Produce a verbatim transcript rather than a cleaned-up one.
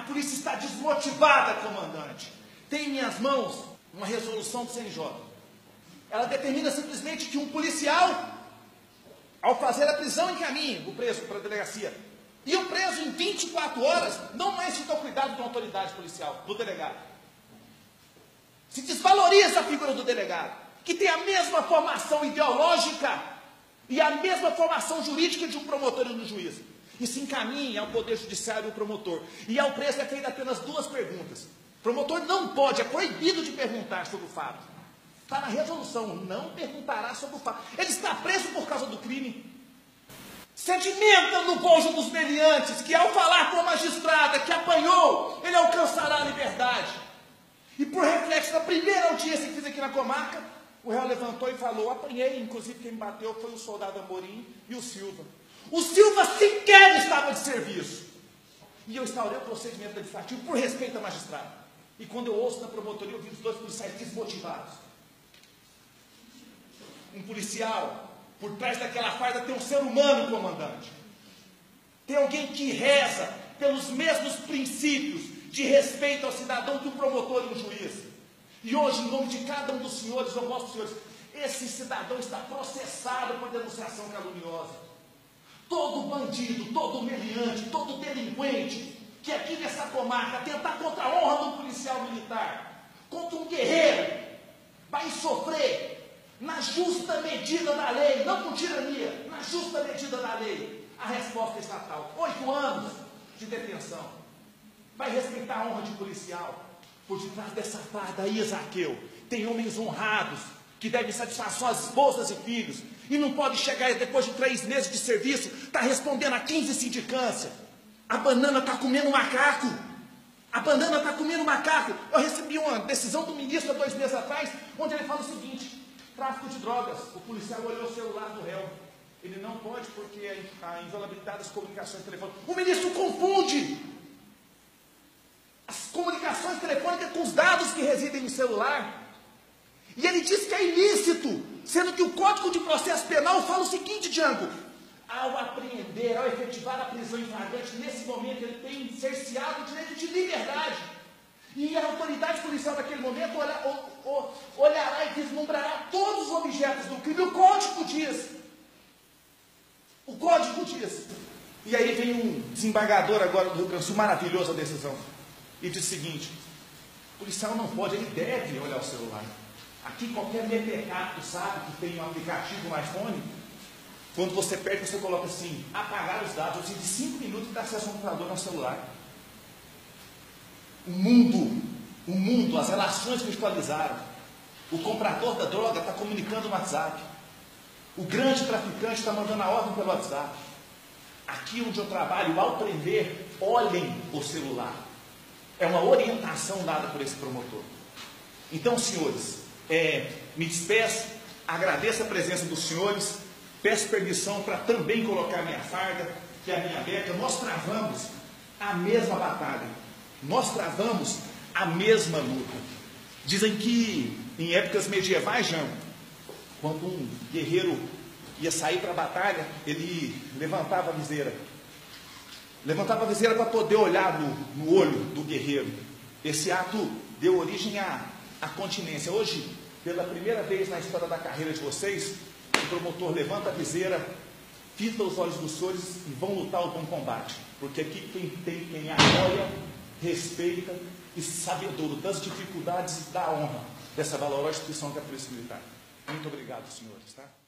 polícia está desmotivada, comandante. Tem em minhas mãos uma resolução do C N J. Ela determina simplesmente que um policial, ao fazer a prisão, encaminhe o preso para a delegacia. E o preso, em vinte e quatro horas, não mais fica ao cuidado da autoridade policial, do delegado. Se desvaloriza a figura do delegado, que tem a mesma formação ideológica e a mesma formação jurídica de um promotor e um juiz. E se encaminha ao Poder Judiciário e ao promotor. E ao preso é feita apenas duas perguntas. O promotor não pode, é proibido de perguntar sobre o fato. Está na resolução, não perguntará sobre o fato. Ele está preso por causa do crime. Sedimenta no cônjuge dos meliantes, que ao falar com a magistrada que apanhou, ele alcançará a liberdade. E por reflexo da primeira audiência que fiz aqui na comarca, o réu levantou e falou: apanhei, inclusive quem me bateu foi o soldado Amorim e o Silva. O Silva sequer estava de serviço. E eu instaurei o procedimento administrativo por respeito à magistrada. E quando eu ouço na promotoria, eu vi os dois policiais desmotivados. Um policial, por trás daquela farda, tem um ser humano, comandante. Tem alguém que reza pelos mesmos princípios de respeito ao cidadão que um promotor e um juiz. E hoje, em nome de cada um dos senhores, eu mostro aos senhores, esse cidadão está processado por denunciação caluniosa. Todo bandido, todo meliante, todo delinquente que aqui nessa comarca tentar contra a honra de um policial militar, contra um guerreiro, vai sofrer na justa medida da lei, não com tirania, na justa medida da lei, a resposta estatal. Oito anos de detenção. Vai respeitar a honra de policial. Por detrás dessa farda aí, Zaqueu, tem homens honrados que devem satisfação às esposas e filhos. E não pode chegar depois de três meses de serviço, está respondendo a quinze sindicâncias. A banana está comendo macaco. A banana está comendo macaco. Eu recebi uma decisão do ministro há dois meses atrás, onde ele fala o seguinte: tráfico de drogas. O policial olhou o celular do réu. Ele não pode porque a inviolabilidade das comunicações telefônicas. O ministro confunde as comunicações telefônicas com os dados que residem no celular. E ele diz que é ilícito, sendo que o Código de Processo Penal fala o seguinte, Django: ao apreender, ao efetivar a prisão em flagrante, nesse momento ele tem cerceado o direito de liberdade. E a autoridade policial naquele momento olha, o, o, olhará e vislumbrará todos os objetos do crime. O Código diz. O Código diz. E aí vem um desembargador agora do Rio Grande do Sul, maravilhosa decisão, e diz o seguinte: o policial não pode, ele deve olhar o celular. Aqui qualquer metecato sabe que tem um aplicativo no iPhone. Quando você perde, você coloca assim: apagar os dados. Assim, de cinco minutos dá acesso ao computador no celular. O mundo, o mundo, as relações virtualizaram. O comprador da droga está comunicando no WhatsApp. O grande traficante está mandando a ordem pelo WhatsApp. Aqui onde eu trabalho, ao prender, olhem o celular. É uma orientação dada por esse promotor. Então, senhores, é, me despeço, agradeço a presença dos senhores, peço permissão para também colocar minha farda, que é a minha beca. Nós travamos a mesma batalha, nós travamos a mesma luta. Dizem que em épocas medievais, Jean, quando um guerreiro ia sair para a batalha, ele levantava a viseira. Levantava a viseira para poder olhar no, no olho do guerreiro. Esse ato deu origem à, à continência. Hoje, pela primeira vez na história da carreira de vocês, o promotor levanta a viseira, fita os olhos dos senhores e vão lutar o bom combate. Porque aqui quem tem, quem apoia, respeita e sabedouro das dificuldades e da honra dessa valorosa instituição que é a Polícia Militar. Muito obrigado, senhores. Tá?